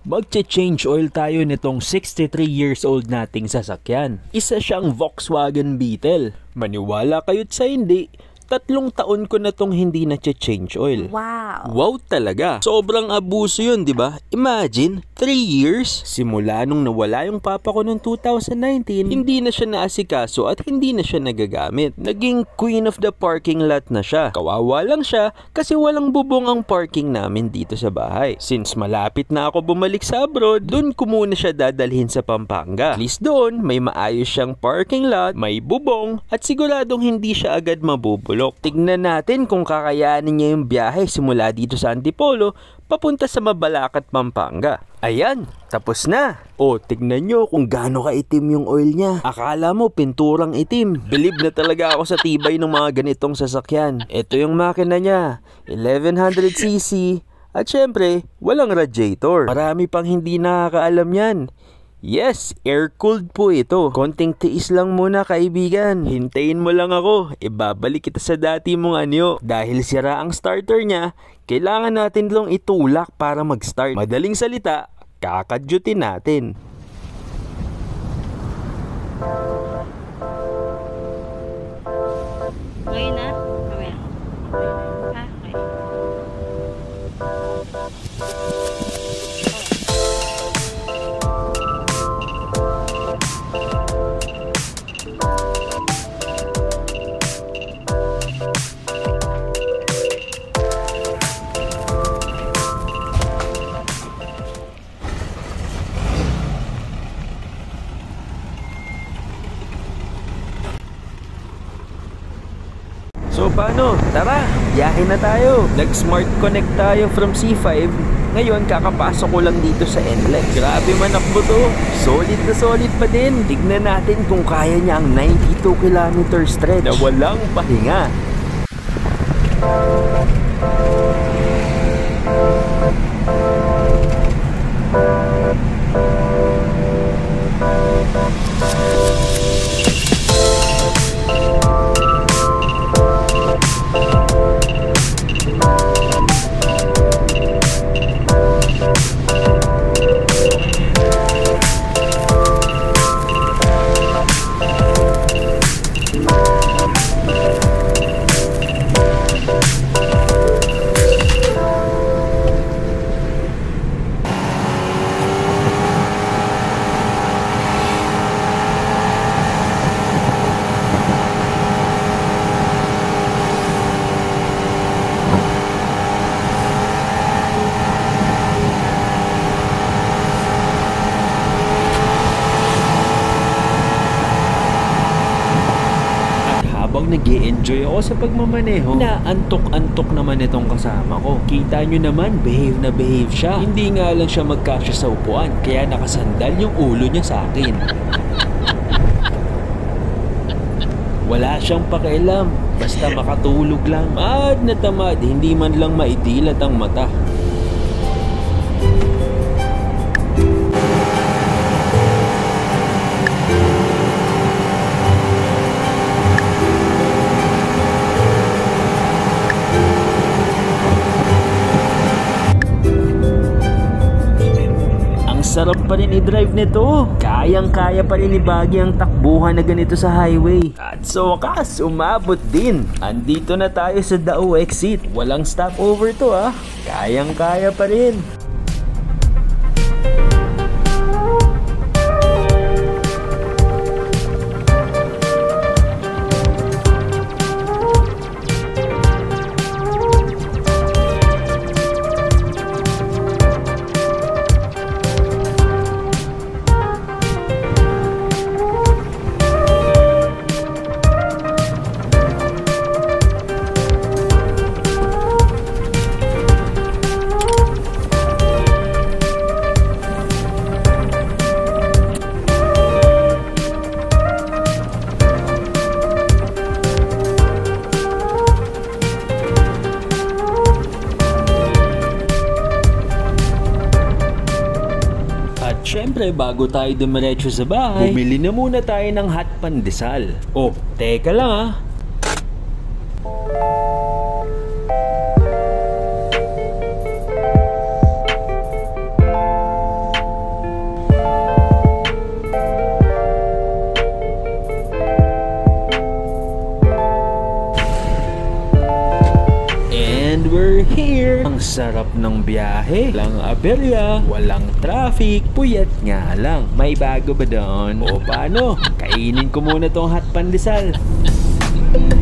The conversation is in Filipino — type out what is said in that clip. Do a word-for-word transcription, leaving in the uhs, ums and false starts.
Magche-change oil tayo nitong sixty-three years old nating sasakyan. Isa siyang Volkswagen Beetle. Maniwala kayo't sa hindi, tatlong taon ko na tong hindi na-change oil. Wow! Wow talaga! Sobrang abuso yun, di ba? Imagine, three years? Simula nung nawala yung papa ko noong two thousand nineteen, hindi na siya naasikaso at hindi na siya nagagamit. Naging queen of the parking lot na siya. Kawawa lang siya kasi walang bubong ang parking namin dito sa bahay. Since malapit na ako bumalik sa abroad, dun ko muna siya dadalhin sa Pampanga. At least doon, may maayos siyang parking lot, may bubong, at siguradong hindi siya agad mabubulok. Tignan natin kung kakayanin niya yung biyahe simula dito sa Antipolo papunta sa Mabalacat, Pampanga. Ayan, tapos na. O, tignan nyo kung gaano kaitim yung oil niya. Akala mo pinturang itim. Believe na talaga ako sa tibay ng mga ganitong sasakyan. Ito yung makina niya, eleven hundred c c. At syempre, walang radiator. Marami pang hindi nakakaalam yan. Yes, air-cooled po ito. Konting tiis lang muna kaibigan. Hintayin mo lang ako. Ibabalik kita sa dati mong anyo. Dahil sira ang starter niya, kailangan natin lang itulak para mag-start. Madaling salita, kakadyutin natin. Ngayon na? Mamaya. Ah, okay. So paano? Tara, biyahe na tayo. Nag-smart connect tayo from C five. Ngayon, kakapasok ko lang dito sa N L E X. Grabe manakbo to. Solid na solid pa din. Tignan natin kung kaya niya ang ninety-two kilometer stretch na walang pahinga. Nag-i-enjoy ako sa pagmamaneho, na antok-antok naman itong kasama ko. Kita nyo naman, behave na behave siya. Hindi nga lang siya magkasya sa upuan, kaya nakasandal yung ulo niya sa akin. Wala siyang pakialam, basta makatulog lang. Mad na tamad, hindi man lang maidilat ang mata. Sarap pa rin i-drive nito. Kayang-kaya pa rin ibagi ang takbuhan na ganito sa highway. At sa wakas, umabot din. Andito na tayo sa Dao exit. Walang stopover to ah. Kayang-kaya pa rin. Siyempre, bago tayo dumiretso sa bahay, bumili na muna tayo ng hot pandesal. Oh, teka lang ah. sarap ng biyahe. Walang aberya, walang traffic, puyat nga lang. May bago ba doon? O paano? Kainin ko muna tong hot pandesal.